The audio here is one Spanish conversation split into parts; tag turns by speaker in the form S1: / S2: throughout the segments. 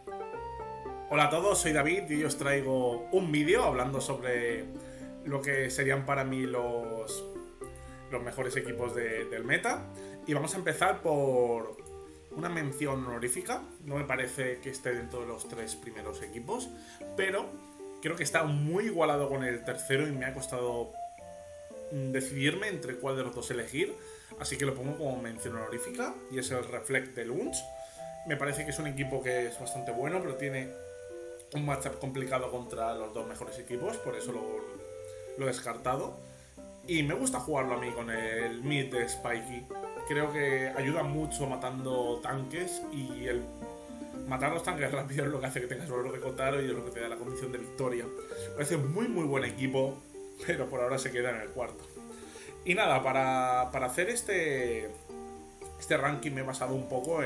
S1: Hola a todos, soy David y hoy os traigo un vídeo hablando sobre lo que serían para mí los mejores equipos del meta. Y vamos a empezar por una mención honorífica. No me parece que esté dentro de los tres primeros equipos, pero creo que está muy igualado con el tercero y me ha costado decidirme entre cuál de los dos elegir. Así que lo pongo como mención honorífica y es el Reflect de Lunch. Me parece que es un equipo que es bastante bueno, pero tiene un matchup complicado contra los dos mejores equipos, por eso lo he descartado. Y me gusta jugarlo a mí con el mid de Spikey. Creo que ayuda mucho matando tanques y el matar los tanques rápido es lo que hace que tengas oro de Kotaro y es lo que te da la condición de victoria. Parece muy buen equipo, pero por ahora se queda en el cuarto. Y nada, para hacer este ranking me he basado un poco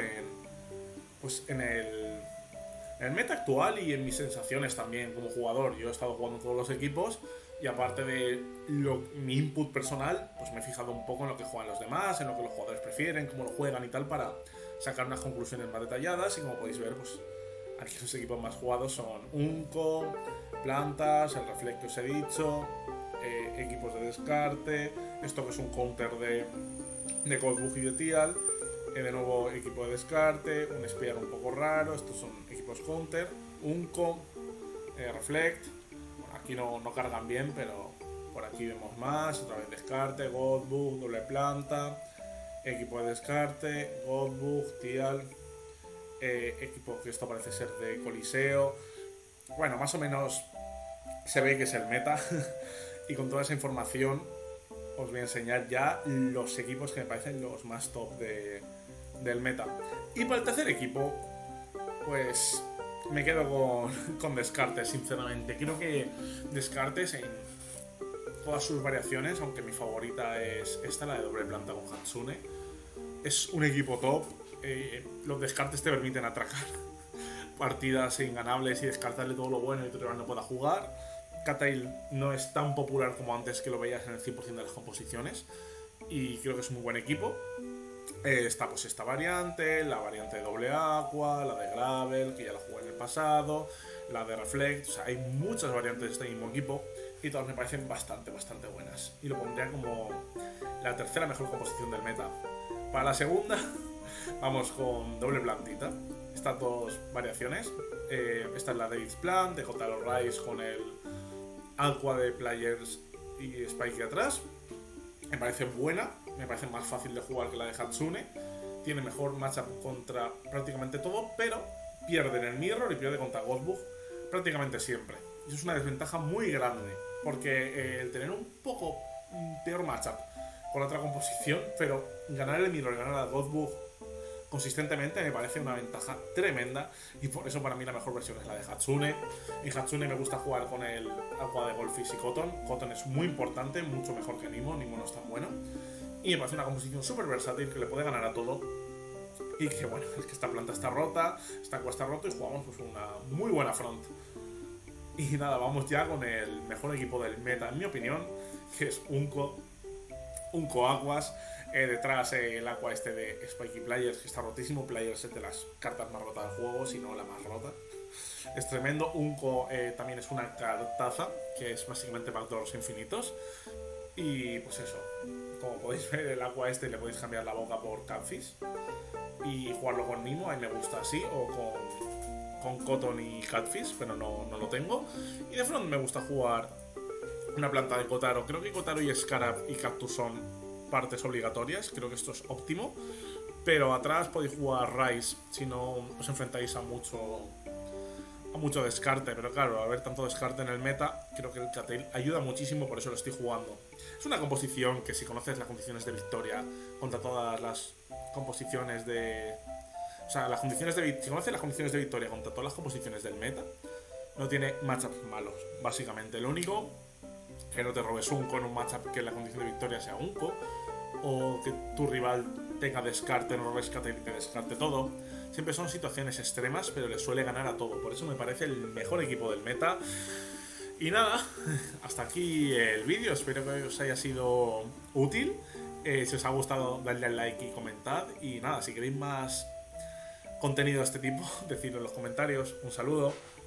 S1: en el meta actual y en mis sensaciones también como jugador. Yo he estado jugando todos los equipos y aparte de mi input personal, pues me he fijado un poco en lo que juegan los demás, en lo que los jugadores prefieren, cómo lo juegan y tal, para sacar unas conclusiones más detalladas. Y como podéis ver, pues aquí los equipos más jugados son Unco, Plantas, el Reflect que os he dicho, equipos de descarte, esto que es un counter de Coldbug y de Tial, de nuevo equipo de descarte, un Spear un poco raro, estos son equipos counter, Unco, Reflect, bueno, aquí no cargan bien, pero por aquí vemos más, otra vez descarte, Goldbug, doble planta, equipo de descarte, Goldbug, Tial, equipo que esto parece ser de Coliseo. Bueno, más o menos se ve que es el meta y con toda esa información os voy a enseñar ya los equipos que me parecen los más top del meta. Y para el tercer equipo, pues me quedo con Descartes, sinceramente. Creo que Descartes en todas sus variaciones, aunque mi favorita es esta, la de doble planta con Hatsune, es un equipo top. Los Descartes te permiten atracar partidas inganables y descartarle todo lo bueno y tu rival no pueda jugar. K-Tail no es tan popular como antes, que lo veías en el 100% de las composiciones, y creo que es un muy buen equipo. Está pues esta variante, la variante de doble aqua, la de Gravel, que ya la jugué en el pasado, la de Reflect. O sea, hay muchas variantes de este mismo equipo y todas me parecen bastante buenas. Y lo pondría como la tercera mejor composición del meta. Para la segunda, vamos con doble plantita. Estas dos variaciones. Esta es la David's Plan, de Kotaro Rise con el Aqua de Players y Spike atrás. Me parece buena, me parece más fácil de jugar que la de Hatsune. Tiene mejor matchup contra prácticamente todo, pero pierde en el mirror y pierde contra Goldbug prácticamente siempre. Y eso es una desventaja muy grande, porque el tener un poco peor matchup con otra composición, pero ganar el mirror y ganar a Goldbug consistentemente me parece una ventaja tremenda, y por eso para mí la mejor versión es la de Hatsune. En Hatsune me gusta jugar con el Aqua de Goldfish y Cotton. Cotton es muy importante, mucho mejor que Nimo no es tan bueno, y me parece una composición súper versátil que le puede ganar a todo. Y que bueno, es que esta planta está rota, esta Aqua está roto y jugamos pues una muy buena front. Y nada, vamos ya con el mejor equipo del meta, en mi opinión, que es Unco Aquas. Detrás el Aqua este de Spiky Players, que está rotísimo. Players es de las cartas más rotas del juego, si no la más rota. Es tremendo. Unco también es una cartaza, que es básicamente backdoors infinitos. Y pues eso, como podéis ver, el Aqua este le podéis cambiar la boca por Catfish y jugarlo con Nimo, a mí me gusta así, o con Cotton y Catfish, pero no lo tengo. Y de front me gusta jugar una planta de Kotaro. Creo que Kotaro y Scarab y Cactus son partes obligatorias, creo que esto es óptimo. Pero atrás podéis jugar Rise si no os enfrentáis a mucho descarte, pero claro, al haber tanto descarte en el meta, creo que el K-Tail ayuda muchísimo, por eso lo estoy jugando. Es una composición que, si conoces las condiciones de victoria contra todas las composiciones de... O sea, si conoces las condiciones de victoria contra todas las composiciones del meta, no tiene matchups malos, básicamente. Lo único, que no te robes Unco en un matchup que la condición de victoria sea Unco, o que tu rival tenga descarte, no robes K-Tail y te descarte todo. Siempre son situaciones extremas, pero le suele ganar a todo. Por eso me parece el mejor equipo del meta. Y nada, hasta aquí el vídeo. Espero que os haya sido útil. Si os ha gustado, dadle al like y comentad. Y nada, si queréis más contenido de este tipo, decidlo en los comentarios. Un saludo.